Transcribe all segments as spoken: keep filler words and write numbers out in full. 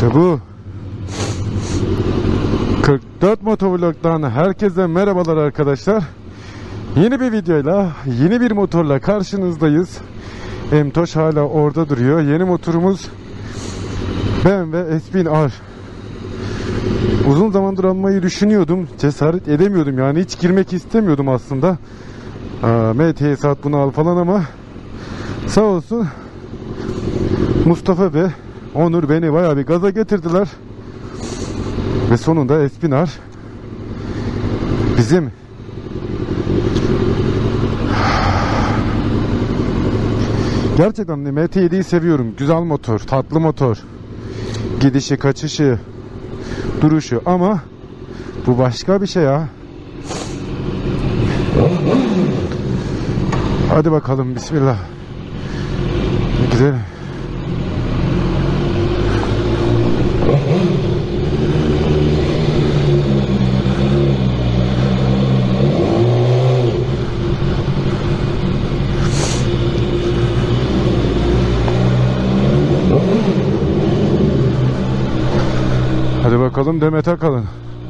İşte bu. kırk dört Motovlog'dan herkese merhabalar arkadaşlar. Yeni bir videoyla, yeni bir motorla karşınızdayız. Emtoş hala orada duruyor. Yeni motorumuz B M W S bin R. Uzun zamandır almayı düşünüyordum. Cesaret edemiyordum, yani hiç girmek istemiyordum aslında. M T'ye saat bunu al falan ama sağ olsun Mustafa ve Onur beni bayağı bir gaza getirdiler. Ve sonunda S bin R bizim gerçekten M T yediyi seviyorum. Güzel motor, tatlı motor. Gidişi, kaçışı, duruşu, ama bu başka bir şey ya. Hadi bakalım, bismillah. Gidelim. Hadi bakalım, Demet Akalın.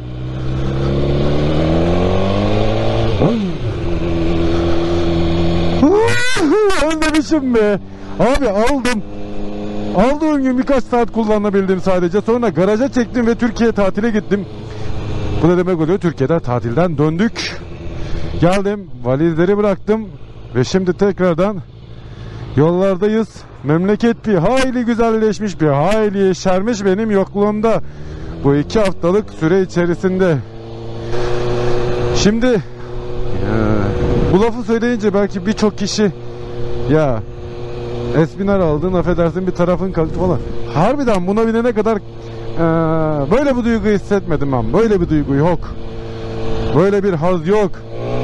Özlemişim be. Abi aldım. Aldığım gün birkaç saat kullanabildim sadece. Sonra garaja çektim ve Türkiye tatile gittim. Bu da demek oluyor, Türkiye'de tatilden döndük. Geldim, valizleri bıraktım ve şimdi tekrardan yollardayız. Memleket bir hayli güzelleşmiş, bir hayli yeşermiş benim yokluğumda. Bu iki haftalık süre içerisinde. Şimdi ee, bu lafı söyleyince belki birçok kişi ya S bin R aldın, affedersin bir tarafın kalktı falan. Harbiden buna binene kadar ee, böyle bir duygu hissetmedim ben. Böyle bir duygu yok. Böyle bir haz yok.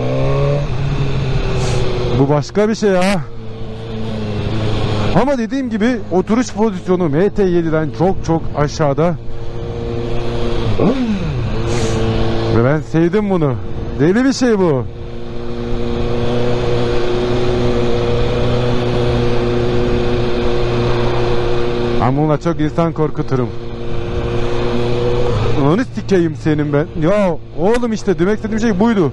Bu başka bir şey ya. Ama dediğim gibi oturuş pozisyonu M T yediden çok çok aşağıda. Ve ben sevdim bunu. Deli bir şey bu. Ben bununla çok insan korkuturum. Onu sikeyim senin ben. Ya oğlum, işte demek istediğim şey buydu.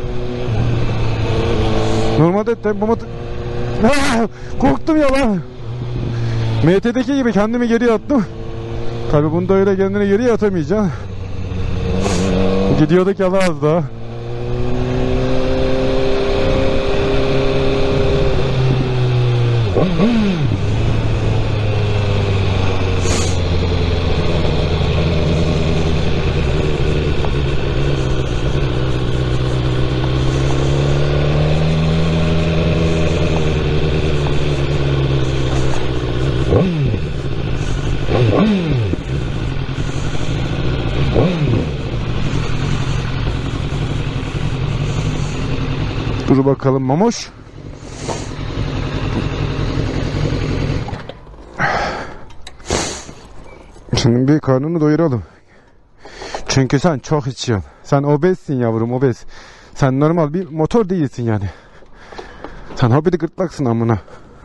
Normalde tempomu... Korktum ya lan. M T'deki gibi kendimi geriye attım. Tabi bunda öyle kendini geriye atamayacaksın. Gidiyorduk yalan az daha. Dur bakalım Mamoş. Şimdi bir karnını doyuralım. Çünkü sen çok içiyorsun. Sen obezsin yavrum, obez. Sen normal bir motor değilsin yani. Sen hobidi gırtlaksın amına.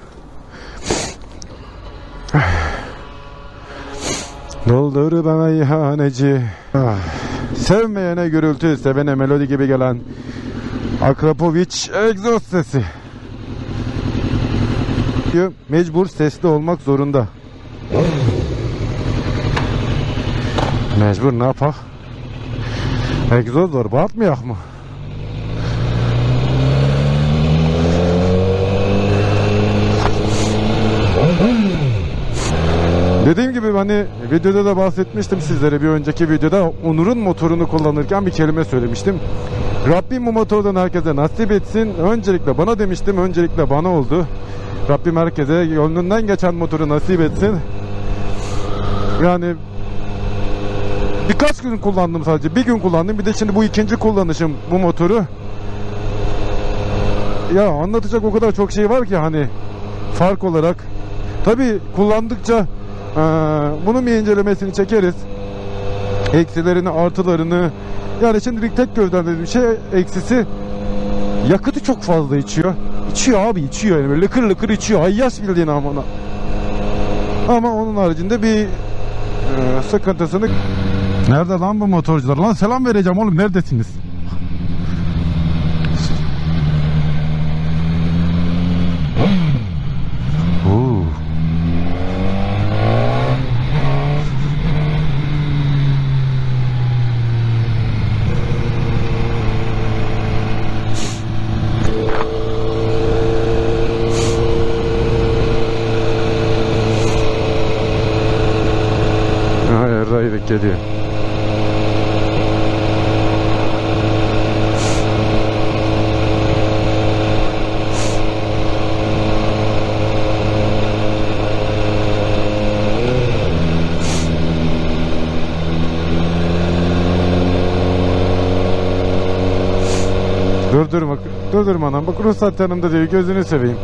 Doldur bana ihaneci. Ah. Sevmeyene gürültü, sevene melodi gibi gelen Akrapoviç egzoz sesi. Mecbur sesli olmak zorunda. Mecbur, ne yapak? Egzoz var, batmayak mı? Dediğim gibi hani videoda da bahsetmiştim sizlere, bir önceki videoda Onur'un motorunu kullanırken bir kelime söylemiştim. Rabbim bu motordan herkese nasip etsin. Öncelikle bana demiştim, öncelikle bana oldu. Rabbim herkese yolundan geçen motoru nasip etsin. Yani birkaç gün kullandım sadece, bir gün kullandım, bir de şimdi bu ikinci kullanışım bu motoru. Ya anlatacak o kadar çok şey var ki hani fark olarak. Tabi kullandıkça ee, bunun bir incelemesini çekeriz. Eksilerini, artılarını. Yani şimdilik tek gözden dediğim şey eksisi, yakıtı çok fazla içiyor. İçiyor abi, içiyor yani, lıkır lıkır içiyor. Hayyas bildiğin amına. Ama onun haricinde bir e, sıkıntısını... Nerede lan bu motorcular? Lan selam vereceğim oğlum, neredesiniz? Oo. Hayır, Rayvik geliyor. Durdurma, durdurma anam. Bak ruhsat yanımda diyor, gözünü seveyim.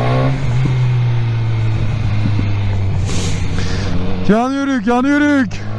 Yan yürük, yan yürük.